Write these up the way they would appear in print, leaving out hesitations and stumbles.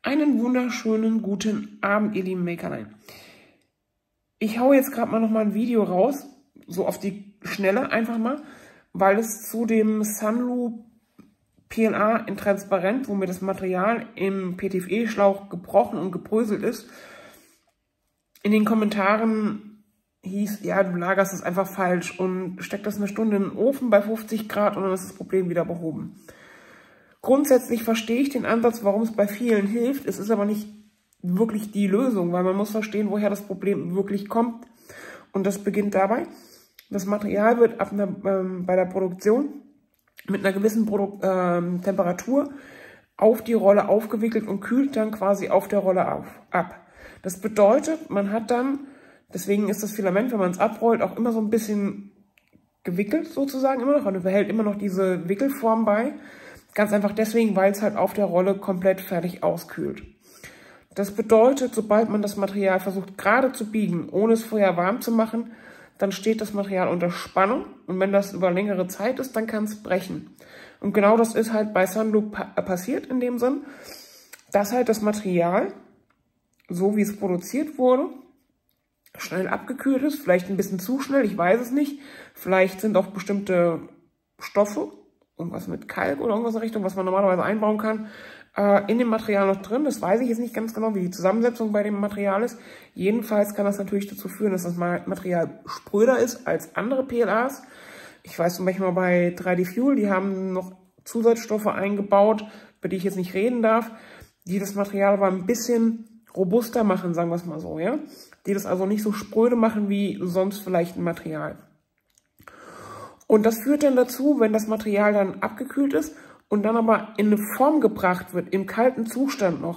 Einen wunderschönen guten Abend, ihr lieben Mäkerlein. Ich hau jetzt gerade mal noch mal ein Video raus, so auf die Schnelle einfach mal, weil es zu dem Sunlu PLA in Transparent, wo mir das Material im PTFE-Schlauch gebrochen und gebröselt ist, in den Kommentaren hieß, ja, du lagerst es einfach falsch und steckst das eine Stunde in den Ofen bei 50 Grad und dann ist das Problem wieder behoben. Grundsätzlich verstehe ich den Ansatz, warum es bei vielen hilft. Es ist aber nicht wirklich die Lösung, weil man muss verstehen, woher das Problem wirklich kommt. Und das beginnt dabei, das Material wird bei der Produktion mit einer gewissen Temperatur auf die Rolle aufgewickelt und kühlt dann quasi auf der Rolle ab. Das bedeutet, man hat dann, deswegen ist das Filament, wenn man es abrollt, auch immer so ein bisschen gewickelt sozusagen immer noch und behält immer noch diese Wickelform bei. Ganz einfach deswegen, weil es halt auf der Rolle komplett fertig auskühlt. Das bedeutet, sobald man das Material versucht gerade zu biegen, ohne es vorher warm zu machen, dann steht das Material unter Spannung und wenn das über längere Zeit ist, dann kann es brechen. Und genau das ist halt bei Sunlu passiert in dem Sinn, dass halt das Material, so wie es produziert wurde, schnell abgekühlt ist, vielleicht ein bisschen zu schnell, ich weiß es nicht. Vielleicht sind auch bestimmte Stoffe, irgendwas mit Kalk oder irgendwas in Richtung, was man normalerweise einbauen kann, in dem Material noch drin. Das weiß ich jetzt nicht ganz genau, wie die Zusammensetzung bei dem Material ist. Jedenfalls kann das natürlich dazu führen, dass das Material spröder ist als andere PLAs. Ich weiß zum Beispiel mal bei 3D Fuel, die haben noch Zusatzstoffe eingebaut, über die ich jetzt nicht reden darf, die das Material aber ein bisschen robuster machen, sagen wir es mal so, ja. Die das also nicht so spröde machen wie sonst vielleicht ein Material. Und das führt dann dazu, wenn das Material dann abgekühlt ist und dann aber in eine Form gebracht wird, im kalten Zustand noch,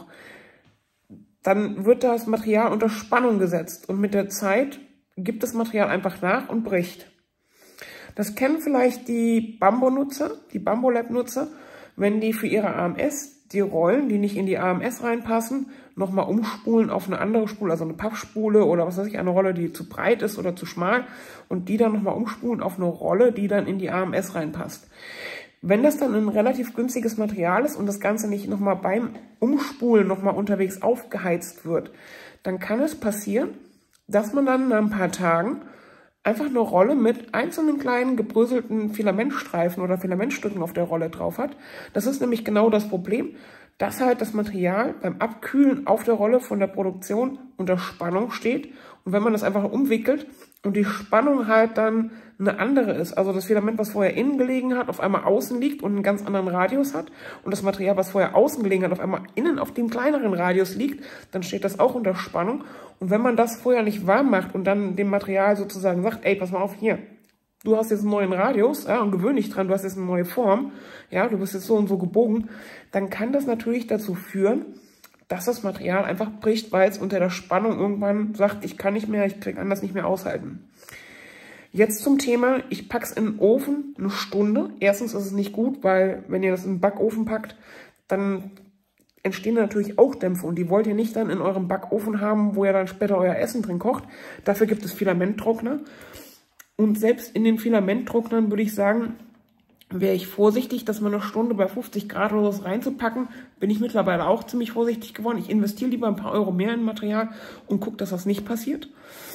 dann wird das Material unter Spannung gesetzt und mit der Zeit gibt das Material einfach nach und bricht. Das kennen vielleicht die Bambu-Nutzer, die Bambu-Lab-Nutzer, wenn die für ihre AMS die Rollen, die nicht in die AMS reinpassen, nochmal umspulen auf eine andere Spule, also eine Pappspule oder was weiß ich, eine Rolle, die zu breit ist oder zu schmal und die dann nochmal umspulen auf eine Rolle, die dann in die AMS reinpasst. Wenn das dann ein relativ günstiges Material ist und das Ganze nicht nochmal beim Umspulen nochmal unterwegs aufgeheizt wird, dann kann es passieren, dass man dann nach ein paar Tagen einfach eine Rolle mit einzelnen kleinen gebröselten Filamentstreifen oder Filamentstücken auf der Rolle drauf hat. Das ist nämlich genau das Problem, dass halt das Material beim Abkühlen auf der Rolle von der Produktion unter Spannung steht. Und wenn man das einfach umwickelt und die Spannung halt dann eine andere ist, also das Filament, was vorher innen gelegen hat, auf einmal außen liegt und einen ganz anderen Radius hat und das Material, was vorher außen gelegen hat, auf einmal innen auf dem kleineren Radius liegt, dann steht das auch unter Spannung. Und wenn man das vorher nicht warm macht und dann dem Material sozusagen sagt, ey, pass mal auf, hier, du hast jetzt einen neuen Radius, ja, und gewöhn dich dran, du hast jetzt eine neue Form, ja, du bist jetzt so und so gebogen, dann kann das natürlich dazu führen, dass das Material einfach bricht, weil es unter der Spannung irgendwann sagt, ich kann nicht mehr, ich kann das nicht mehr aushalten. Jetzt zum Thema, ich packe es in den Ofen eine Stunde. Erstens ist es nicht gut, weil wenn ihr das in den Backofen packt, dann entstehen natürlich auch Dämpfe und die wollt ihr nicht dann in eurem Backofen haben, wo ihr dann später euer Essen drin kocht. Dafür gibt es Filamenttrockner. Und selbst in den Filamenttrocknern würde ich sagen, wäre ich vorsichtig, dass man eine Stunde bei 50 Grad oder so reinzupacken. Bin ich mittlerweile auch ziemlich vorsichtig geworden. Ich investiere lieber ein paar Euro mehr in Material und gucke, dass das nicht passiert.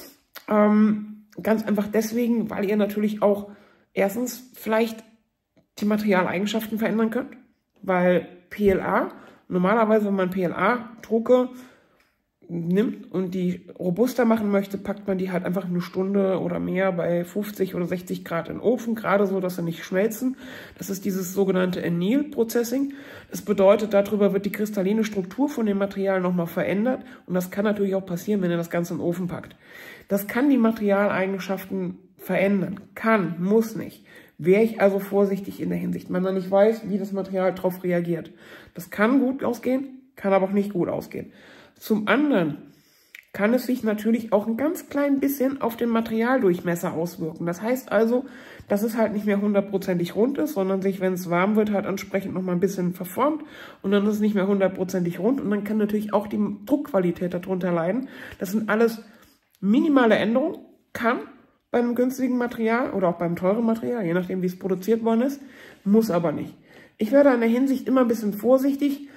Ganz einfach deswegen, weil ihr natürlich auch erstens vielleicht die Materialeigenschaften verändern könnt. Weil PLA, normalerweise wenn man PLA-Drucke nimmt und die robuster machen möchte, packt man die halt einfach eine Stunde oder mehr bei 50 oder 60 Grad in den Ofen, gerade so, dass sie nicht schmelzen. Das ist dieses sogenannte Anneal Processing. Das bedeutet, darüber wird die kristalline Struktur von dem Material nochmal verändert und das kann natürlich auch passieren, wenn ihr das Ganze in den Ofen packt. Das kann die Materialeigenschaften verändern, kann, muss nicht. Wäre ich also vorsichtig in der Hinsicht, wenn man nicht weiß, wie das Material darauf reagiert. Das kann gut ausgehen, kann aber auch nicht gut ausgehen. Zum anderen kann es sich natürlich auch ein ganz klein bisschen auf den Materialdurchmesser auswirken. Das heißt also, dass es halt nicht mehr hundertprozentig rund ist, sondern sich, wenn es warm wird, halt entsprechend nochmal ein bisschen verformt und dann ist es nicht mehr hundertprozentig rund und dann kann natürlich auch die Druckqualität darunter leiden. Das sind alles minimale Änderungen, kann beim günstigen Material oder auch beim teuren Material, je nachdem wie es produziert worden ist, muss aber nicht. Ich werde in der Hinsicht immer ein bisschen vorsichtig,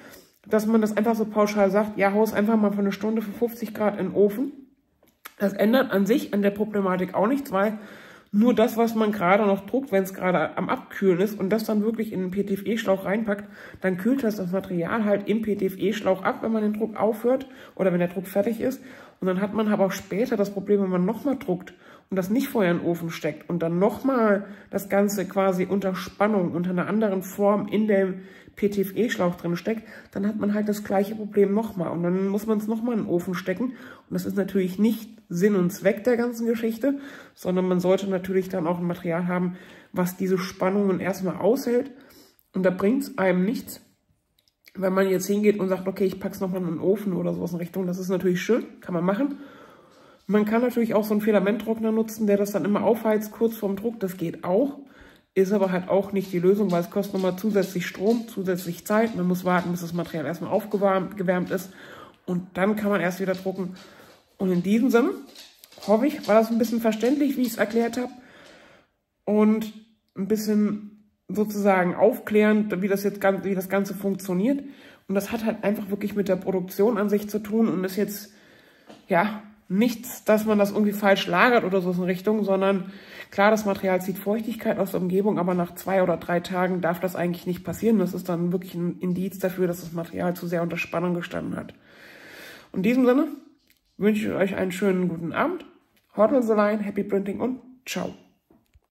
dass man das einfach so pauschal sagt, ja, hau es einfach mal für eine Stunde für 50 Grad in den Ofen. Das ändert an sich an der Problematik auch nichts, weil nur das, was man gerade noch druckt, wenn es gerade am Abkühlen ist und das dann wirklich in den PTFE-Schlauch reinpackt, dann kühlt das Material halt im PTFE-Schlauch ab, wenn man den Druck aufhört oder wenn der Druck fertig ist. Und dann hat man aber auch später das Problem, wenn man nochmal druckt und das nicht vorher in den Ofen steckt und dann nochmal das Ganze quasi unter Spannung, unter einer anderen Form in dem PTFE-Schlauch drin steckt, dann hat man halt das gleiche Problem nochmal. Und dann muss man es nochmal in den Ofen stecken. Und das ist natürlich nicht Sinn und Zweck der ganzen Geschichte, sondern man sollte natürlich dann auch ein Material haben, was diese Spannungen erstmal aushält. Und da bringt es einem nichts, wenn man jetzt hingeht und sagt, okay, ich packe es nochmal in den Ofen oder sowas in Richtung. Das ist natürlich schön, kann man machen. Man kann natürlich auch so einen Filamenttrockner nutzen, der das dann immer aufheizt, kurz vorm Druck. Das geht auch. Ist aber halt auch nicht die Lösung, weil es kostet nochmal zusätzlich Strom, zusätzlich Zeit. Man muss warten, bis das Material erstmal aufgewärmt ist. Und dann kann man erst wieder drucken. Und in diesem Sinne, hoffe ich, war das ein bisschen verständlich, wie ich es erklärt habe. Und ein bisschen sozusagen aufklärend, wie das Ganze funktioniert. Und das hat halt einfach wirklich mit der Produktion an sich zu tun und ist jetzt, ja, nichts, dass man das irgendwie falsch lagert oder so in Richtung, sondern klar, das Material zieht Feuchtigkeit aus der Umgebung, aber nach 2 oder 3 Tagen darf das eigentlich nicht passieren. Das ist dann wirklich ein Indiz dafür, dass das Material zu sehr unter Spannung gestanden hat. In diesem Sinne wünsche ich euch einen schönen guten Abend. Haut uns allein, Happy Printing und ciao.